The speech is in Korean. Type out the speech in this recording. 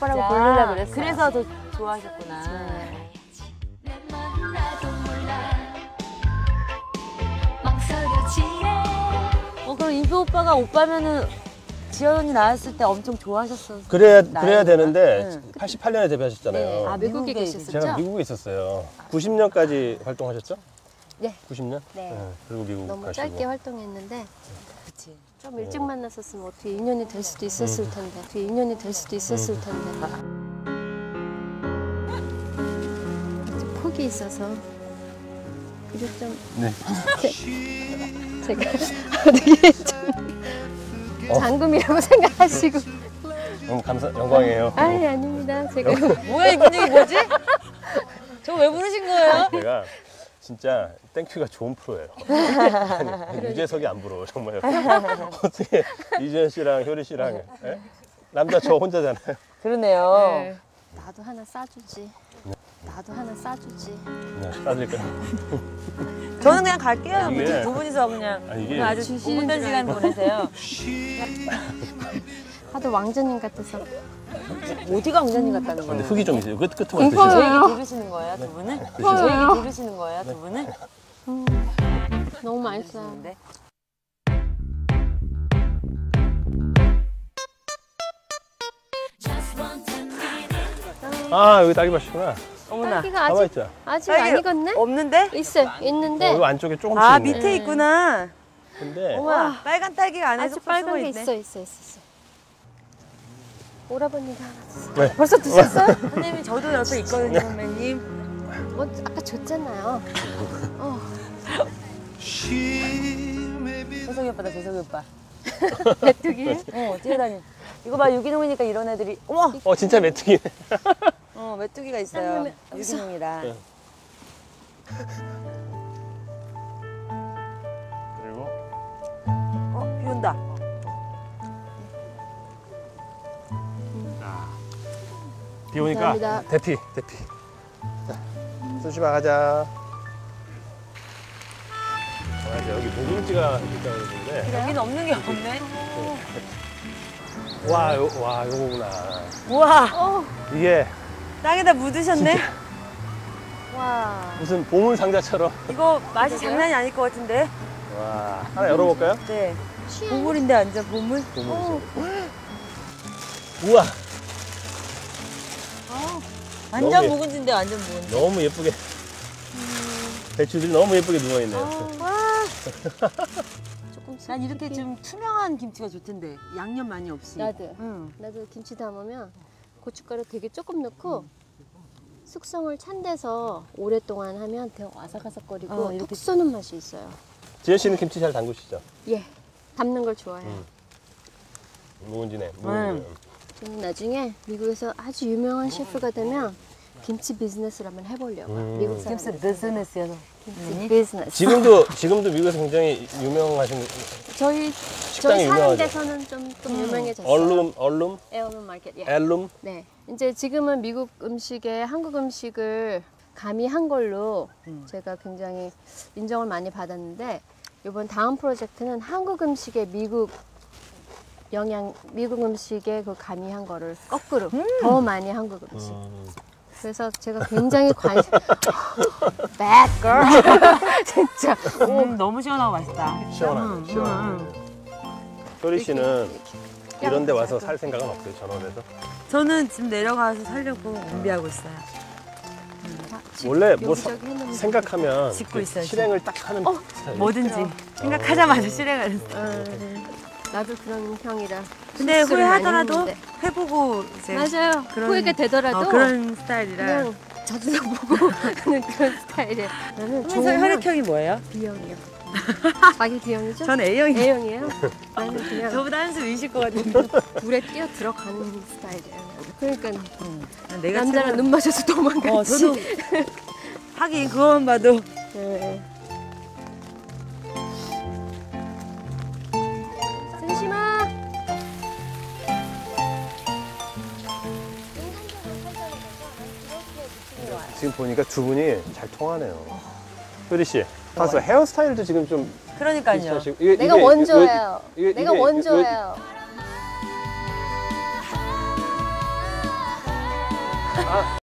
오빠라고 부르려고 그랬어요. 그래서 더 좋아하셨구나. 네. 그럼 이브 오빠가 오빠면은 지연 언니 나왔을 때 엄청 좋아하셨어. 그래야 되는데 88년에 데뷔하셨잖아요. 네. 아, 미국에 계셨었죠? 제가 미국에 있었어요. 90년까지 활동하셨죠? 네. 90년? 네. 그리고 미국 너무 가시고. 짧게 활동했는데 그치. 좀 일찍 만났었으면 어떻게 인연이 될 수도 있었을 텐데. 어떻게 인연이 될 수도 있었을 텐데. 좀 폭이 있어서 그게 좀 네. 제가 되게 좀 장금이라고 생각하시고. 영광이에요. 아니 아닙니다. 제가 뭐야 이 분위기 뭐지? 저 왜 부르신 거예요? 제가 진짜 땡큐가 좋은 프로예요. 아니, 유재석이 안 부러워 정말. 어떻게 이지연 씨랑 효리 씨랑 예? 남자 저 혼자잖아요. 그러네요. 네. 나도 하나 싸주지. 나도 하나 싸주지. 네, 싸드릴까요? 저는 그냥 갈게요. 아, 이게- 두 분이서 그냥 이게 아주 주시는 오붓한 줄 시간 알고. 보내세요. 하도 왕자님 같아서. 어디가 왕자님 같다는 근데 거예요? 흙이 좀 있어요. 끝만 이거요. 드시죠. 저 얘기 들으시는 거예요, 두 분은? 저 얘기 들으시는 거예요, 두 분은? 너무 맛있어요. 네. 아 여기 딸기밭이구나. 어머나. 딸기가 가만 아직 있자. 아직 안 익었네? 없는데? 있어요. 있는데 여기 안쪽에 조금씩 아, 있네. 밑에 있구나. 근데 어머, 빨간 딸기가 안에 아주 쏙 빨간 게 숨어 있네. 있어. 오라버니가 하나 주세요. 네. 벌써 드셨어요? 선생님, 저도 옆에 있거든요, 선배님. 아까 줬잖아요. 재석이 오빠다, 재석이 오빠. 메뚜기. 뛰어다니. 이거 봐, 유기농이니까 이런 애들이. 어머! 진짜 메뚜기네. 메뚜기가 있어요. 땀 유기농이라. 네. 그리고 비 온다. 비 오니까 감사합니다. 대피. 자, 수시바 가자. 이제 여기 묵은지가 있다고 그러는데. 여기는 없는 게 없네. 와, 요거구나. 우와, 이게 땅에다 묻으셨네? 와. 무슨 보물 상자처럼. 이거 맛이 장난이 아닐 것 같은데? 와, 하나 열어볼까요? 네. 보물인데 완전 보물? 보물이죠. 우와, 완전 너무 묵은지인데 완전 묵은지. 너무 예쁘게. 배추들이 너무 예쁘게 누워있네요. 와, 조금씩. 난 이렇게 좀 투명한 김치가 좋던데. 양념 많이 없이. 나도. 응. 나도 김치 담으면 고춧가루 되게 조금 넣고 숙성을 찬 데서 오랫동안 하면 되게 아삭아삭거리고 이렇게 톡 쏘는 맛이 있어요. 지현 씨는 김치 잘 담그시죠? 예. 담는 걸 좋아해요. 묵은지네. 저는 나중에 미국에서 아주 유명한 셰프가 되면 김치 비즈니스를 한번 해보려고. 미국 사람. 김치 비즈니스여서. 김치 비즈니스. 지금도 미국에서 굉장히 유명하신 저희 식당이 사는 유명하죠. 데서는 좀 유명해졌어요. 얼룸, 에어룸 마켓. 예. 엘룸. 네. 이제 지금은 미국 음식에 한국 음식을 가미한 걸로 제가 굉장히 인정을 많이 받았는데 이번 다음 프로젝트는 한국 음식에 미국 음식에 그 가미한 거를 거꾸로 더 많이 한국 음식. 그래서 제가 굉장히 bad girl. 진짜. 너무 시원하고 맛있다. 시원하네. 효리 씨는 이런 데 와서 살 생각은 없어요, 전원에서? 저는 지금 내려가서 살려고 준비하고 있어요. 원래 뭐 여기저기 해놓으면 생각하면 짓고 있어요, 실행을 딱 하는 스타일. 뭐든지 생각하자마자 실행을 했어요. 나도 그런 형이라. 근데 실수를 많이 후회하더라도 했는데. 해보고 이제 맞아요. 후회가 되더라도 그런 스타일이라. 그냥 저질러 보고 하는 그런 스타일이에요. 나는 좋으면 혈액형이 뭐예요? B형이요. 자기 B형이죠? 전 A형이에요. A형이에요. 나는 그냥 저보다 한 수 위실 것 같은데. 불에 뛰어 들어가는 스타일이에요. 그러니까 내가 남자랑 눈 맞아서 도망갔지. 저도 하긴 그거만 봐도 네. 승심아. 지금 보니까 두 분이 잘 통하네요. 효리 씨, 봐서 헤어스타일도 지금 좀 그러니까요. 비슷하시고. 내가 원조예요. 이게- 내가 이게- 원조예요.